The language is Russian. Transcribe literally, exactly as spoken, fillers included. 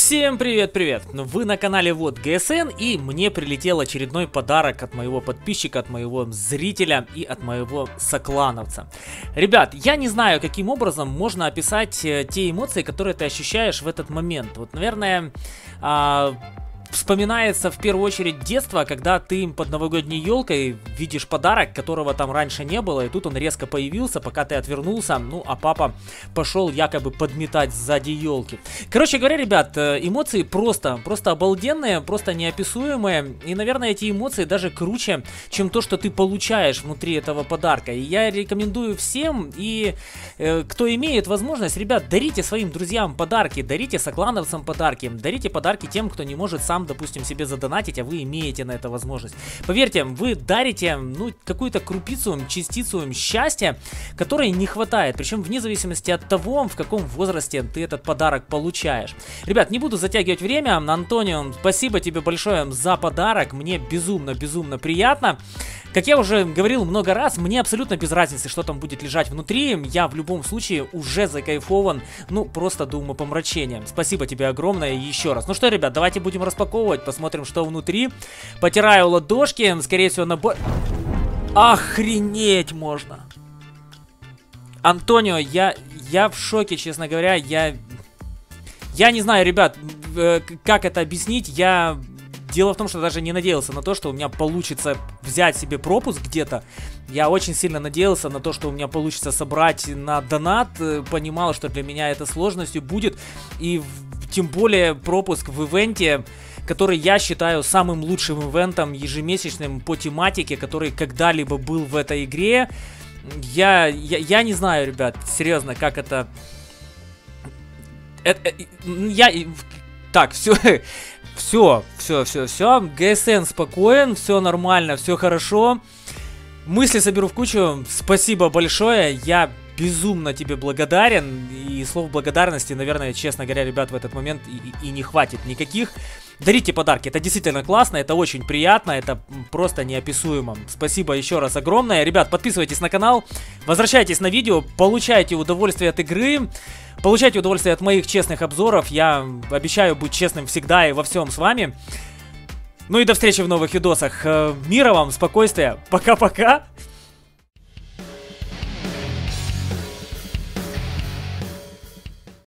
Всем привет-привет! Вы на канале Вот ГСН, и мне прилетел очередной подарок от моего подписчика, от моего зрителя и от моего соклановца. Ребят, я не знаю, каким образом можно описать те эмоции, которые ты ощущаешь в этот момент. Вот, наверное, а... вспоминается в первую очередь детство, когда ты под новогодней елкой видишь подарок, которого там раньше не было, и тут он резко появился, пока ты отвернулся, ну а папа пошел якобы подметать сзади елки. Короче говоря, ребят, эмоции просто, просто обалденные, просто неописуемые, и, наверное, эти эмоции даже круче, чем то, что ты получаешь внутри этого подарка. И я рекомендую всем, и э, кто имеет возможность, ребят, дарите своим друзьям подарки, дарите соклановцам подарки, дарите подарки тем, кто не может сам, допустим, себе задонатить, а вы имеете на это возможность. Поверьте, вы дарите, ну, какую-то крупицу, частицу счастья, которой не хватает, причем вне зависимости от того, в каком возрасте ты этот подарок получаешь. Ребят, не буду затягивать время. Антонио, спасибо тебе большое за подарок, мне безумно-безумно приятно. Как я уже говорил много раз, мне абсолютно без разницы, что там будет лежать внутри. Я в любом случае уже закайфован, ну, просто до умопомрачения. Спасибо тебе огромное еще раз. Ну что, ребят, давайте будем распаковывать, посмотрим, что внутри. Потираю ладошки, скорее всего, набор... Охренеть можно! Антонио, я, я в шоке, честно говоря. Я, я не знаю, ребят, как это объяснить. Я... Дело в том, что даже не надеялся на то, что у меня получится взять себе пропуск где-то. Я очень сильно надеялся на то, что у меня получится собрать на донат. Понимал, что для меня это сложностью будет. И тем более пропуск в ивенте, который я считаю самым лучшим ивентом ежемесячным по тематике, который когда-либо был в этой игре. Я, я, я не знаю, ребят, серьезно, как это... это я... Так, все... Все, все, все, все. ГСН спокоен, все нормально, все хорошо. Мысли соберу в кучу. Спасибо большое. Я безумно тебе благодарен. И слов благодарности, наверное, честно говоря, ребят, в этот момент и, и не хватит никаких. Дарите подарки. Это действительно классно, это очень приятно, это просто неописуемо. Спасибо еще раз огромное. Ребят, подписывайтесь на канал, возвращайтесь на видео, получайте удовольствие от игры. Получайте удовольствие от моих честных обзоров. Я обещаю быть честным всегда и во всем с вами. Ну и до встречи в новых видосах. Мира вам, спокойствия. Пока-пока.